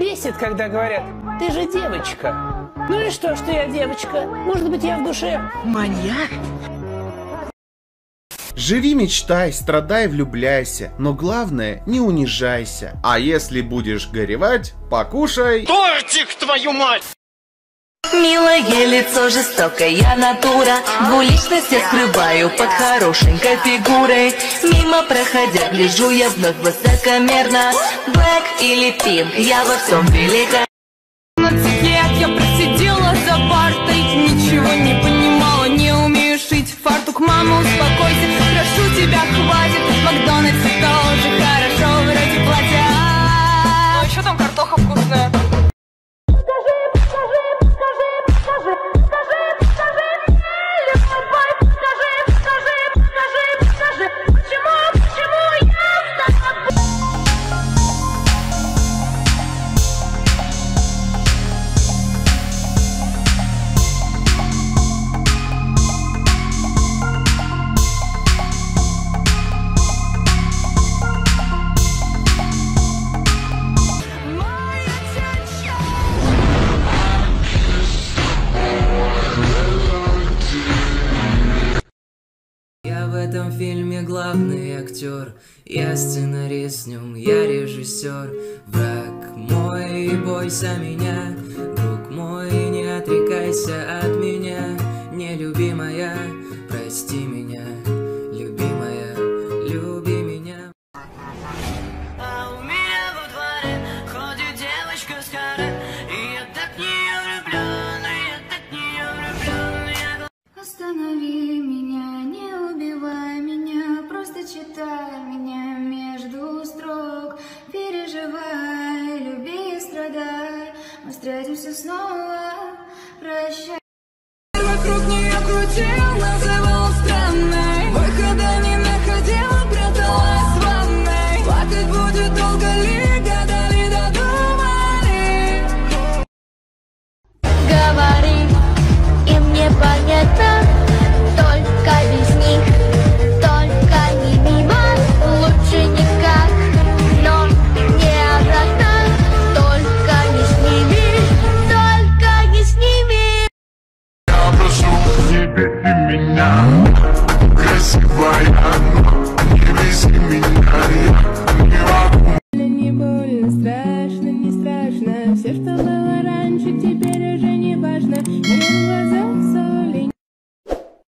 Бесит, когда говорят: ты же девочка. Ну и что я девочка? Может быть, я в душе маньяк? Живи, мечтай, страдай, влюбляйся, но главное, не унижайся. А если будешь горевать, покушай тортик, твою мать! Милое лицо, жестокая натура, двуличность я скрываю под хорошенькой фигурой. Мимо проходя, гляжу я вновь высокомерно. Блэк или пинк, я во всем велика. 15 лет я просидела за партой, ничего не понимала, не умею шить фартук. Мама, успокойся, прошу тебя, хватит. В Макдональдсе тоже хорошо, вроде платья. Ну еще там картоха вкусная. В этом фильме главный актер, я сценарист, в нем я режиссер. Враг мой, бойся меня, друг мой, не отрекайся от меня. Нелюбимая, прости меня, любимая, люби меня. А у меня во дворе ходит девочка с каре, и я так в нее влюблен, и я так в нее влюблен. Останови меня, не убивай меня, просто читай меня между строк. Переживай, люби и страдай, мы встретимся снова, прощай. Вокруг нее крутил, называл странной, выхода не находила, пряталась в ванной. Плакать будет долго ли?